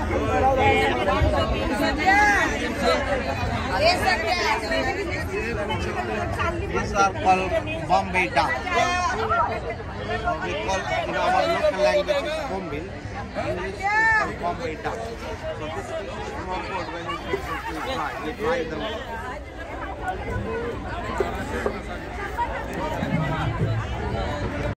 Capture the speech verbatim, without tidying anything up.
These are called Bombay duck. So we call in our local language Bombay. English is called Bombay duck. So this is small food when you fix it, you fry. You fry them.